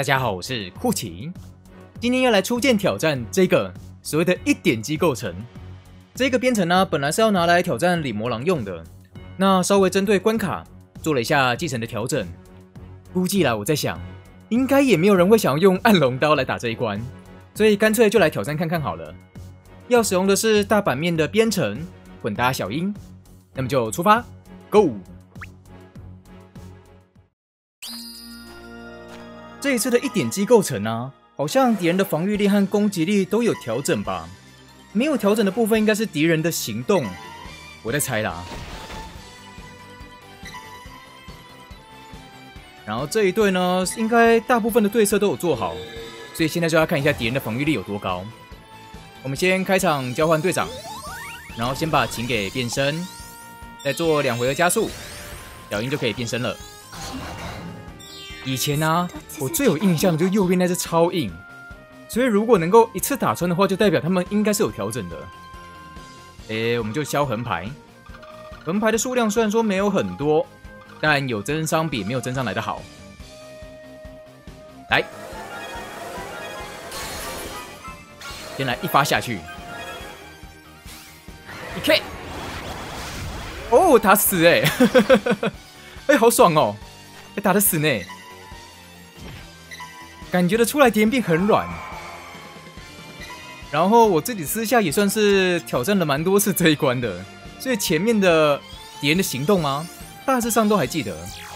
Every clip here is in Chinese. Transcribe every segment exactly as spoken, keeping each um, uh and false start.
大家好，我是酷奇，今天要来出剑挑战这个所谓的一点机构成。这个编程呢，本来是要拿来挑战李魔狼用的，那稍微针对关卡做了一下继承的调整。估计啦，我在想，应该也没有人会想要用暗龙刀来打这一关，所以干脆就来挑战看看好了。要使用的是大版面的编程混搭小樱，那么就出发 ，Go！ 这一次的一点机构成啊，好像敌人的防御力和攻击力都有调整吧？没有调整的部分应该是敌人的行动，我在猜啦。然后这一队呢，应该大部分的对策都有做好，所以现在就要看一下敌人的防御力有多高。我们先开场交换队长，然后先把琴给变身，再做两回合加速，小樱就可以变身了。以前啊，我最有印象的就是右边那只超硬，所以如果能够一次打穿的话，就代表他们应该是有调整的。诶，我们就削横排，横排的数量虽然说没有很多，但有增伤比没有增伤来得好。来，先来一发下去，一 K， 哦，打死哎、欸，哎，好爽哦，哎，打得死呢。感觉得出来敌人变很软，然后我自己私下也算是挑战了蛮多次这一关的，所以前面的敌人的行动啊，大致上都还记得。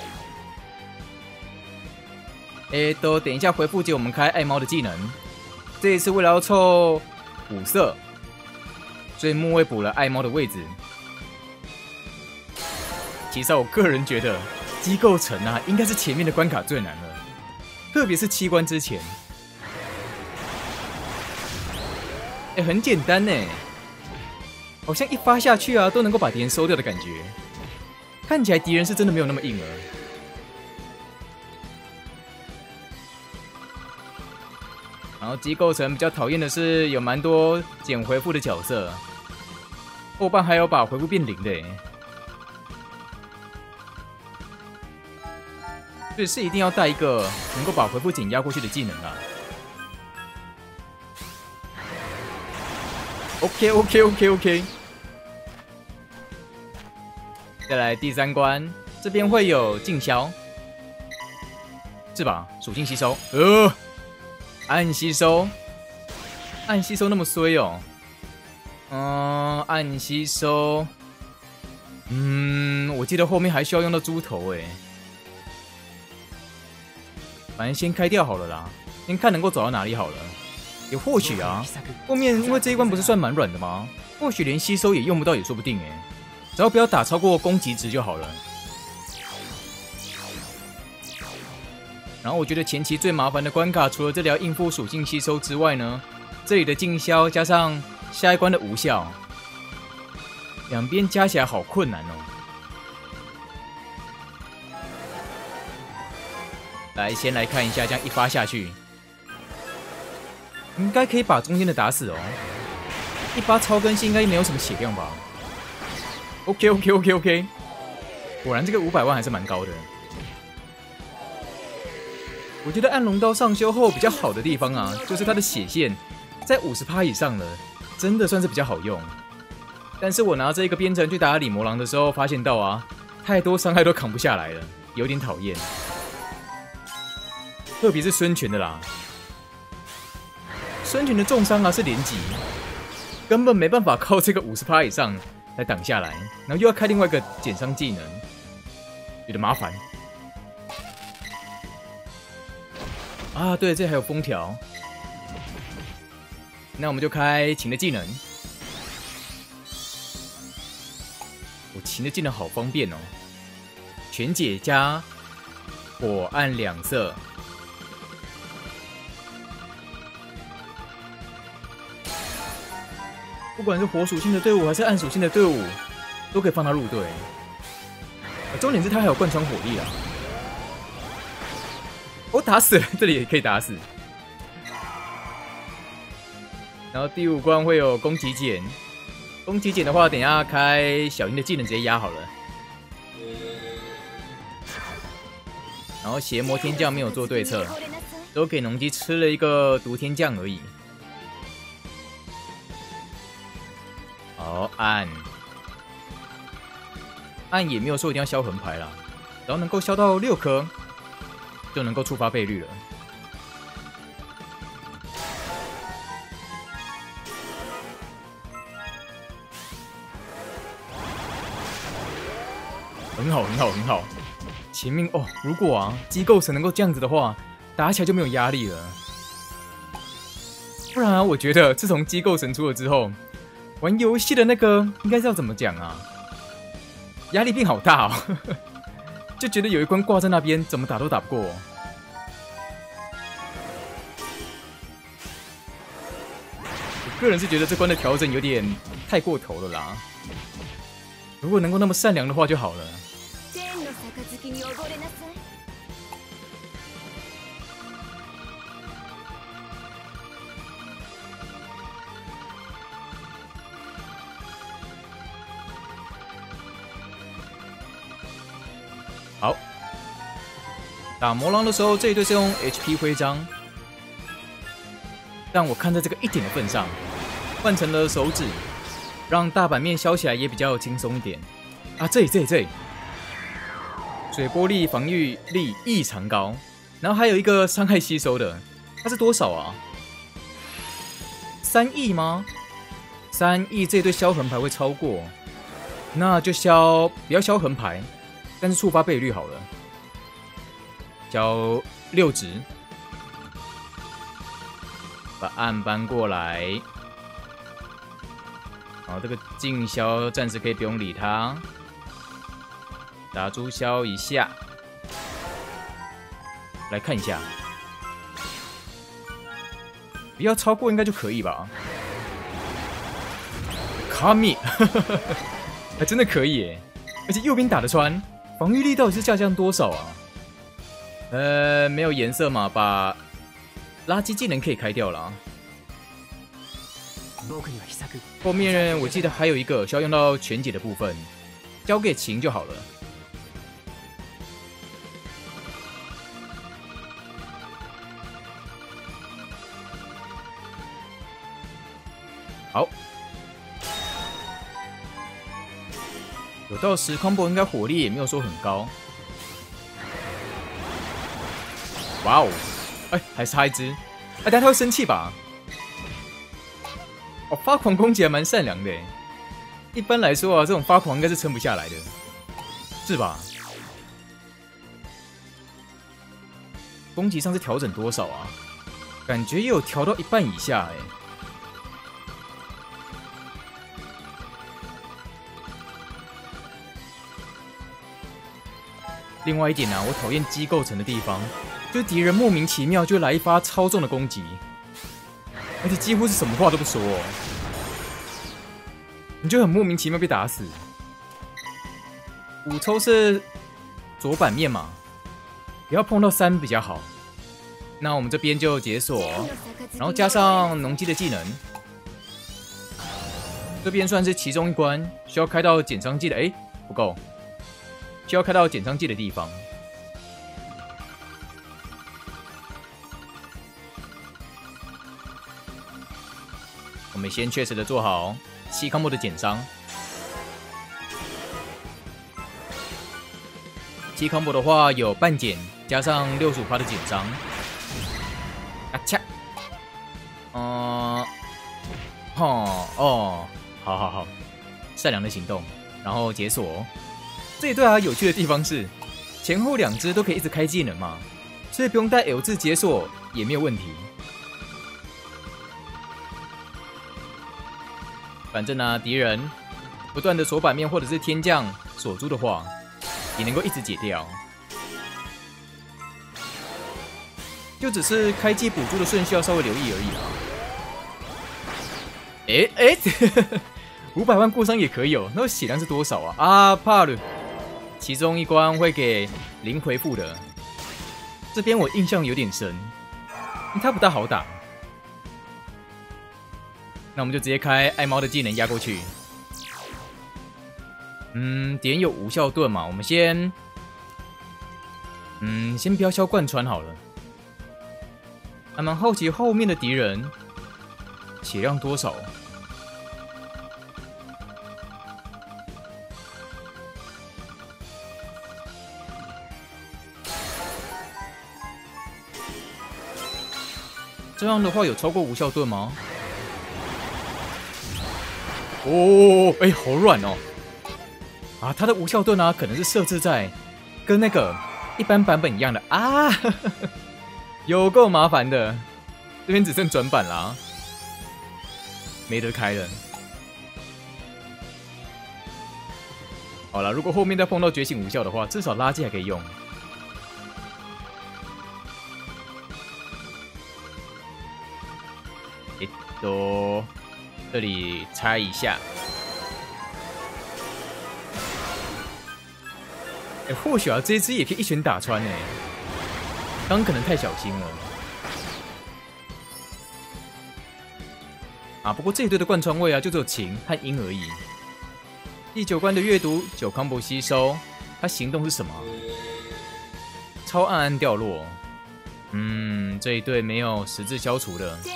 哎，都等一下回复解我们开爱猫的技能，这一次为了要凑五色，所以末位补了爱猫的位置。其实我个人觉得机构城啊，应该是前面的关卡最难了。特别是七关之前，哎、欸，很简单呢，好像一发下去啊，都能够把敌人收掉的感觉。看起来敌人是真的没有那么硬了。然后机构城比较讨厌的是有蛮多减回复的角色，后半还有把回复变零的耶。所以是一定要带一个能够把回复减压过去的技能啊。OK OK OK OK。再来第三关，这边会有静消，是吧？属性吸收，呃，暗吸收，暗吸收那么衰哦。嗯，暗吸收，嗯，我记得后面还需要用到猪头哎。反正先开掉好了啦，先看能够走到哪里好了。也或许啊，后面因为这一关不是算蛮软的吗？或许连吸收也用不到也说不定哎。只要不要打超过攻击值就好了。然后我觉得前期最麻烦的关卡，除了这里要应付属性吸收之外呢，这里的静消加上下一关的无效，两边加起来好困难哦。来，先来看一下，这样一发下去，应该可以把中间的打死哦。一发超更新应该没有什么血量吧 ？OK OK OK OK， 果然这个五百万还是蛮高的。我觉得暗龙刀上修后比较好的地方啊，就是它的血线在 百分之五十 以上了，真的算是比较好用。但是我拿这个编程去打李魔狼的时候，发现到啊，太多伤害都扛不下来了，有点讨厌。特别是孙权的啦，孙权的重伤啊是连击，根本没办法靠这个 百分之五十 以上来挡下来，然后又要开另外一个减伤技能，有点麻烦。啊，对，这还有封条，那我们就开琴的技能。我琴的技能好方便哦，全解加火暗两色。不管是火属性的队伍还是暗属性的队伍，都可以放他入队。重点是他还有贯穿火力啊！我、哦、打死了，这里也可以打死。然后第五关会有攻击减，攻击减的话，等一下开小樱的技能直接压好了。然后邪魔天将没有做对策， 都给农机吃了一个毒天降而已。好，按按也没有说一定要消横排啦，只要能够消到六颗，就能够触发倍率了。很好，很好，很好。前面哦，如果啊机构神能够这样子的话，打起来就没有压力了。不然啊，我觉得自从机构神出了之后，玩游戏的那个应该是要怎么讲啊？压力变好大哦，就觉得有一关挂在那边，怎么打都打不过。我个人是觉得这关的调整有点太过头了啦。如果能够那么善良的话就好了。好，打魔狼的时候，这一队是用 H P 徽章，但我看在这个一点的份上，换成了手指，让大版面削起来也比较轻松一点。啊，这里这里这里，水波力防御力异常高，然后还有一个伤害吸收的，它是多少啊？三亿吗？三亿这一队消横排会超过，那就消不要消横排。但是触发倍率好了，交六值，把暗搬过来。好，这个静消暂时可以不用理它，打猪消一下，来看一下，不要超过应该就可以吧？卡米，还真的可以耶，而且右边打得穿。防御力到底是下降多少啊？呃，没有颜色嘛，把垃圾技能可以开掉了啊。后面我记得还有一个需要用到全解的部分，交给晴就好了。好。有到十 combo 应该火力也没有说很高。哇哦，哎，还差一只，哎，但他会生气吧？哦，发狂攻击还蛮善良的，一般来说啊，这种发狂应该是撑不下来的，是吧？攻击上次调整多少啊？感觉也有调到一半以下，哎。另外一点啊，我讨厌机构层的地方，就是敌人莫名其妙就来一发超重的攻击，而且几乎是什么话都不说哦，你就很莫名其妙被打死。五抽是左版面嘛，不要碰到三比较好。那我们这边就解锁，然后加上农机的技能，这边算是其中一关，需要开到减伤技的，哎，不够。需要开到减伤技的地方，我们先确实的做好七 combo 的减伤。七 combo 的话有半减加上 百分之六十五 的减伤。啊恰，嗯，哦哦，好好好，善良的行动，然后解锁。这一对啊，有趣的地方是，前后两只都可以一直开技能嘛，所以不用带 L 字解锁也没有问题。反正呢、啊，敌人不断的锁版面或者是天降锁住的话，也能够一直解掉。就只是开技补助的顺序要稍微留意而已啦。哎哎，五百万过伤也可以哦，那血量是多少啊？啊，怕了。其中一关会给零回复的，这边我印象有点深，它不大好打。那我们就直接开爱猫的技能压过去。嗯，敌人有无效盾嘛，我们先，嗯，先不要消贯穿好了。 还蛮好奇后面的敌人血量多少。这样的话有超过无效盾吗？哦，哎、欸，好软哦！啊，它的无效盾啊，可能是设置在跟那个一般版本一样的啊，呵呵有够麻烦的。这边只剩转版啦，没得开了。好了，如果后面再碰到觉醒无效的话，至少垃圾还可以用。诶，都这里拆一下。哎，或许啊，这一只也可以一拳打穿呢。刚可能太小心了。啊，不过这一队的贯穿位啊，就只有晴和鹰而已。第九关的阅读九 combo 吸收，它行动是什么？超暗暗掉落。嗯，这一队没有实质消除的。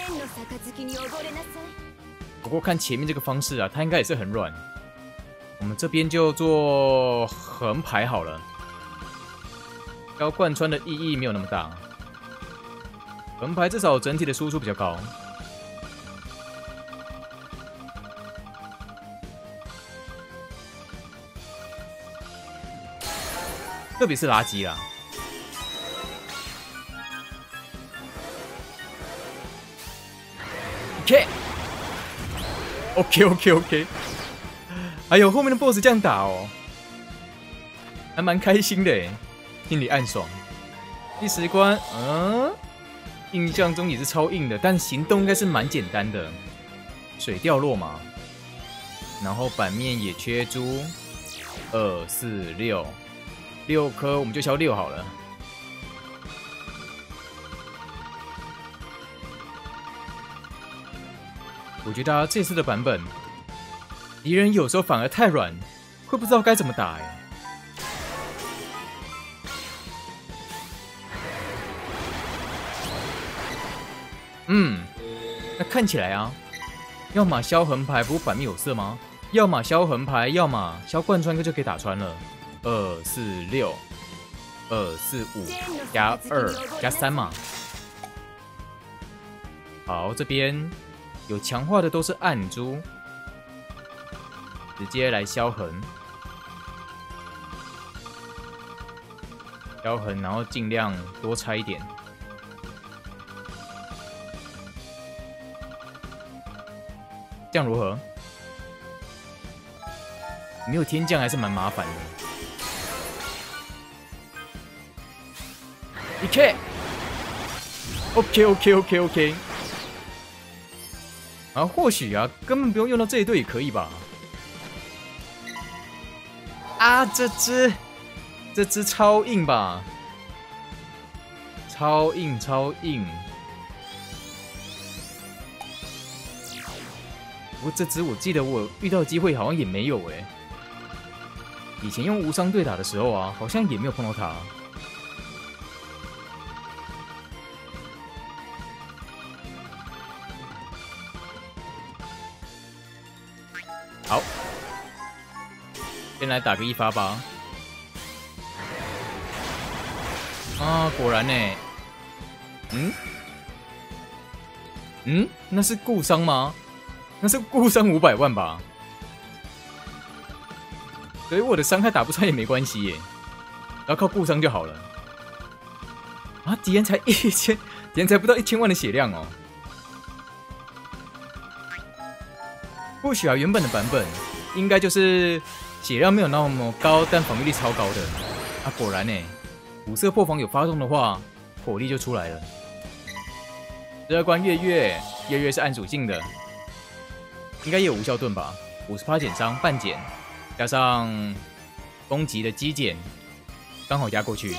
不过看前面这个方式啊，它应该也是很软。我们这边就做横排好了，要贯穿的意义没有那么大。横排至少整体的输出比较高。特别是垃圾啦。OK，OK OK OK， 还有后面的 B O S S 这样打哦，还蛮开心的耶，心里暗爽。第十关，嗯，印象中也是超硬的，但行动应该是蛮简单的，水掉落嘛，然后版面也缺珠，二四六。六颗我们就消六好了。我觉得啊，这次的版本，敌人有时候反而太软，会不知道该怎么打哎。嗯，那看起来啊，要么消横排，不过版面有色吗？要么消横排，要么消贯穿，就可以打穿了。二四六，二四五加二加三嘛。好，这边有强化的都是暗珠，直接来消横，消横，然后尽量多拆一点。这样如何？没有天降还是蛮麻烦的。一 K，OK OK OK OK， 啊，或许啊，根本不用用到这一队也可以吧？啊，这只，这只超硬吧？超硬超硬。不过这只我记得我遇到机会好像也没有哎。以前用无伤对打的时候啊，好像也没有碰到它。好，先来打个一发吧。啊，果然呢。嗯？嗯？那是固伤吗？那是固伤五百万吧？所以我的伤害打不穿也没关系耶，然后靠固伤就好了。啊，敌人才一千，敌人才不到一千万的血量哦。或许啊，原本的版本应该就是血量没有那么高，但防御力超高的。啊，果然呢，五色破防有发动的话，火力就出来了。第二关月月，月月是暗属性的，应该也有无效盾吧？ 百分之五十 减伤，半减，加上攻击的击减，刚好压过去。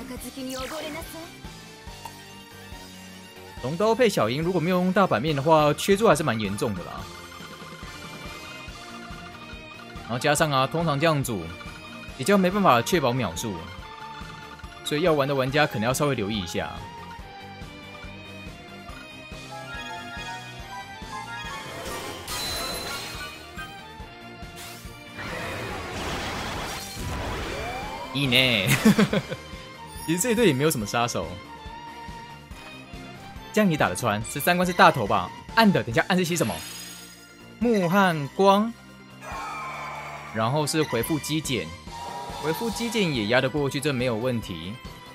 龙刀配小樱，如果没有用大版面的话，缺珠还是蛮严重的啦。然后加上啊，通常这样组比较没办法确保秒数，所以要玩的玩家可能要稍微留意一下。 一呢。其实这一队也没有什么杀手，这样也打得穿。十三关是大头吧？暗的，等一下暗是些什么？木和光，然后是回复机减，回复机减也压得过去，这没有问题。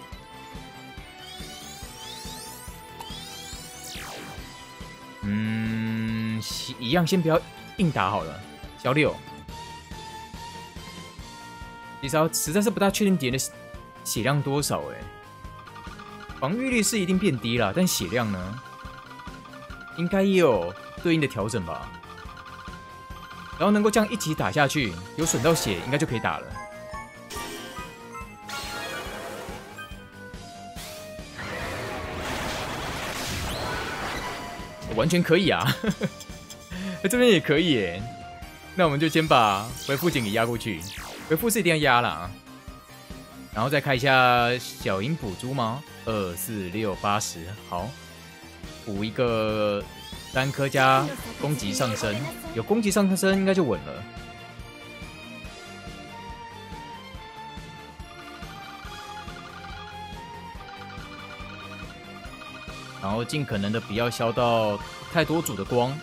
嗯，一样，先不要硬打好了。小六，其实实在是不大确定敌人的血量多少哎、欸，防御力是一定变低了，但血量呢，应该也有对应的调整吧。然后能够这样一起打下去，有损到血，应该就可以打了。完全可以啊，这边也可以耶。那我们就先把回复井给压过去，回复是一定要压啦。然后再开一下小鹰补珠吗？二四六八十，好，补一个单颗加攻击上升，有攻击上升应该就稳了。然后尽可能的不要消到太多组的光。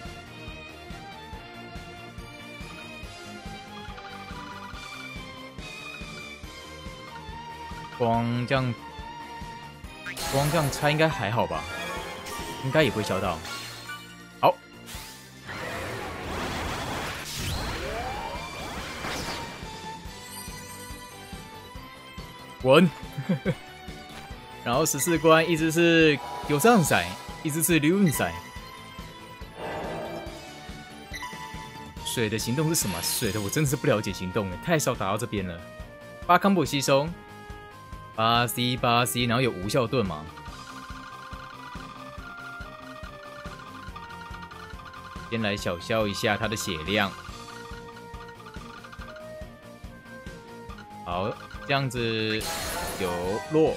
光这样，光这样拆应该还好吧？应该也不会消到。好，稳。然后十四关一直是有上赛，一直是流运赛。水的行动是什么？水的我真的是不了解行动，太少打到这边了。八 combo 吸收。八 C 八 C， 然后有无效盾嘛？先来小消一下他的血量。好，这样子有落。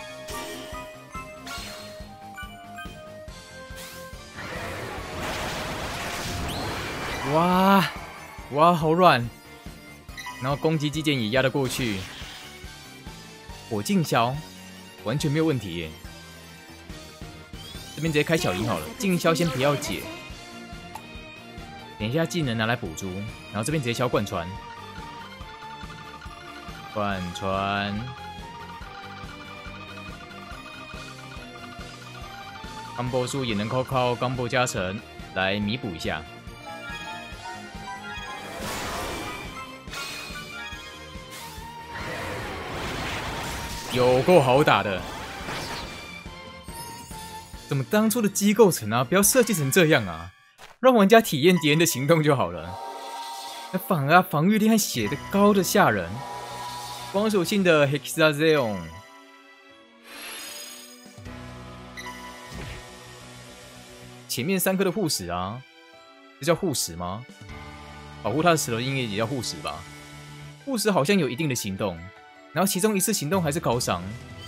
哇哇，好软！然后攻击机剑也压得过去。火劲消，完全没有问题耶。这边直接开小鹰好了，劲消先不要解，等一下技能拿来补珠，然后这边直接消贯穿，贯穿，钢波数也能靠靠钢波加成来弥补一下。有够好打的，怎么当初的机构层啊，不要设计成这样啊，让玩家体验敌人的行动就好了。那反而防御力和血的高的吓人。光属性的 Hexazeon， 前面三颗的护石啊，这叫护石吗？保护他的石头应该也叫护石吧？护石好像有一定的行动。然后其中一次行动还是高伤，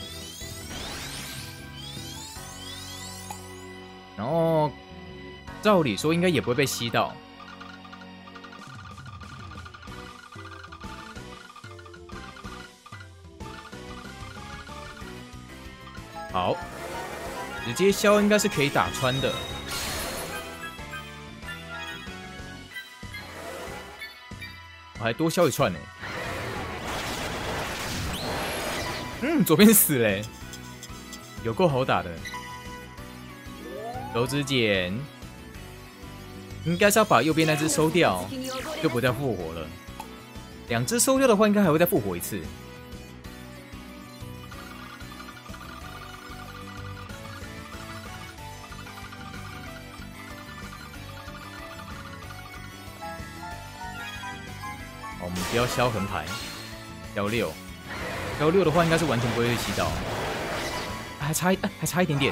然后照理说应该也不会被吸到。好，直接消应该是可以打穿的。我还多消一串呢。嗯，左边死嘞，有够好打的。手指剪，应该是要把右边那只收掉，就不再复活了。两只收掉的话，应该还会再复活一次。好，我们不要消横排，消六。消六的话，应该是完全不会被吸到，还差一还差一点点，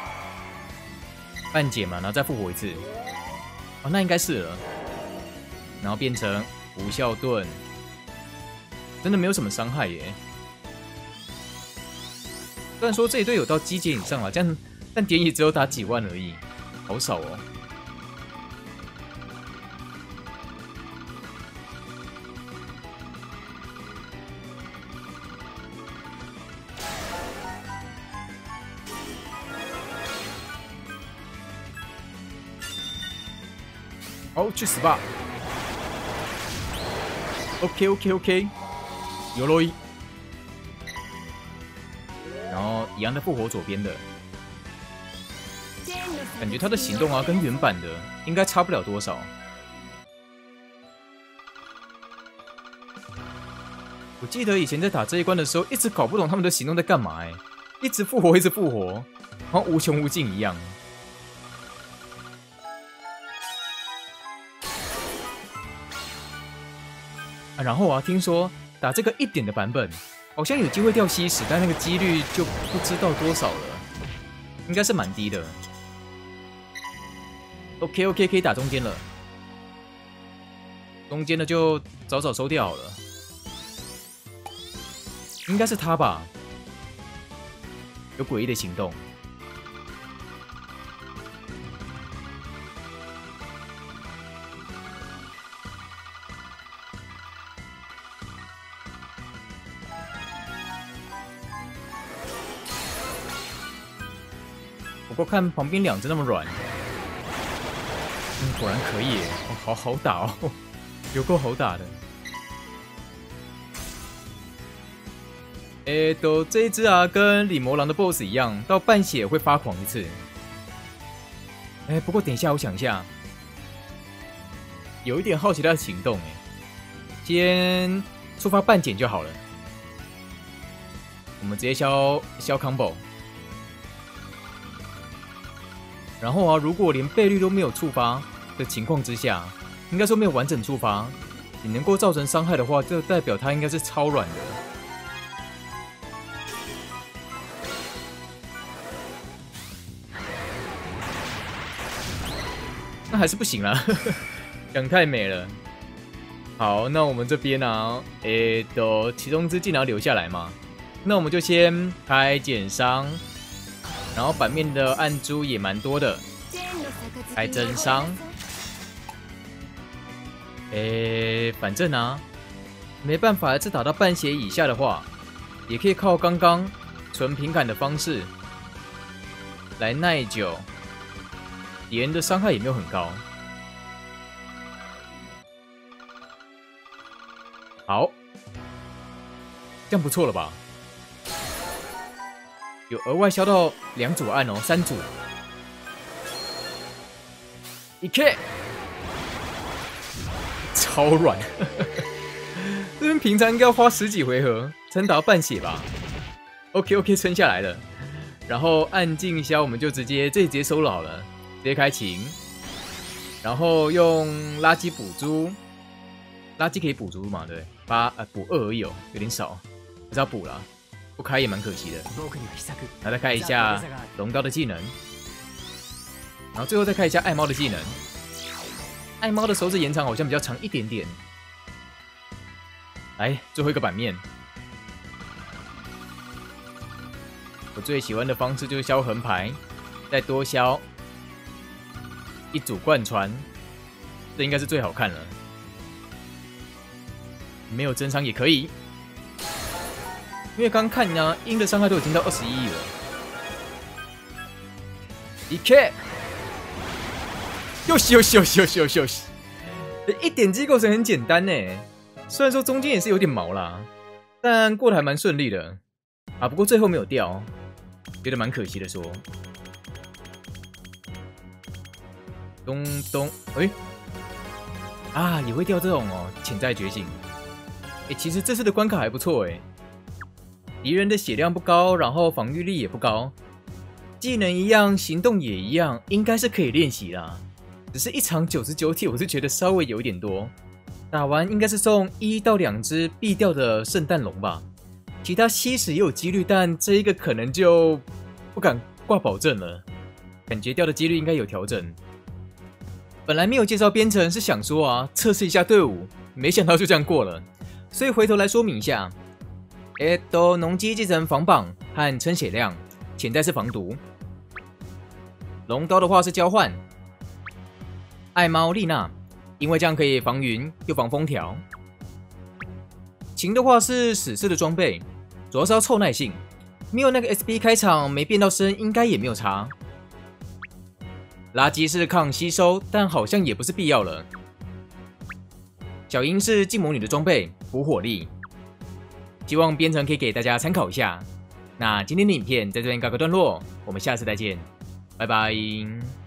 半解嘛，然后再复活一次，哦，那应该是了，然后变成无效盾，真的没有什么伤害耶。虽然说这一队有到机阶以上了，这样，但点也只有打几万而已，好少哦。 好，去死吧 ！OK OK OK， 有洛伊，然后一样的复活左边的，感觉他的行动啊跟原版的应该差不了多少。我记得以前在打这一关的时候，一直搞不懂他们的行动在干嘛，哎，一直复活，一直复活，好像无穷无尽一样。啊，然后啊，听说打这个一点的版本，好像有机会掉吸石，但那个几率就不知道多少了，应该是蛮低的。OK OK， 可以打中间了，中间的就早早收掉好了。应该是他吧，有诡异的行动。不过看旁边两只那么软，嗯，果然可以耶，哦，好好打哦，有够好打的。诶，都这一只啊，跟李魔狼的 B O S S 一样，到半血会发狂一次。哎，不过等一下，我想一下，有一点好奇他的行动，哎，先触发半减就好了。我们直接消消 combo。然后啊，如果连倍率都没有触发的情况之下，应该说没有完整触发，你能够造成伤害的话，这代表它应该是超软的。那还是不行啦，讲太美了。好，那我们这边呢、啊，诶，都其中之竟然要留下来嘛？那我们就先开减伤。然后版面的暗珠也蛮多的，开真伤。诶，反正啊，没办法，这打到半血以下的话，也可以靠刚刚纯平砍的方式来耐久，敌人的伤害也没有很高。好，这样不错了吧？有额外消到两组按哦，三组。一 K， 超软，这边平常应该要花十几回合才能打到半血吧 ？OK OK， 撑下来了。然后按静消，我们就直接这里直接收了好了，直接开琴。然后用垃圾补珠，垃圾可以补珠嘛？对，八呃补二而已哦，有点少，不是要补啦。不开也蛮可惜的，然后再开一下龙刀的技能，然后最后再开一下爱猫的技能。爱猫的手指延长好像比较长一点点。来，最后一个版面，我最喜欢的方式就是消横排，再多消一组贯穿，这应该是最好看了。没有真伤也可以。因为刚看呢，鹰的伤害都已经到二十一了。一 K， 又西又西又西又西又西又西，一点击构成很简单呢。虽然说中间也是有点毛啦，但过得还蛮顺利的啊。不过最后没有掉，觉得蛮可惜的说。咚咚，哎、欸，啊，也会掉这种哦，潜在觉醒。哎、欸，其实这次的关卡还不错哎。敌人的血量不高，然后防御力也不高，技能一样，行动也一样，应该是可以练习啦。只是一场九十九体，我是觉得稍微有一点多。打完应该是送一到两只必掉的圣诞龙吧，其他吸食也有几率，但这一个可能就不敢挂保证了，感觉掉的几率应该有调整。本来没有介绍编程，是想说啊，测试一下队伍，没想到就这样过了，所以回头来说明一下。哎，都农机继承防绑和撑血量，潜在是防毒。龙刀的话是交换。爱猫丽娜，因为这样可以防云又防封条。琴的话是死士的装备，主要是要凑耐性，没有那个 S B 开场没变到升，应该也没有差。 垃圾是抗吸收，但好像也不是必要了。小樱是禁魔女的装备，补火力。希望编程可以给大家参考一下。那今天的影片在这边告个段落，我们下次再见，拜拜。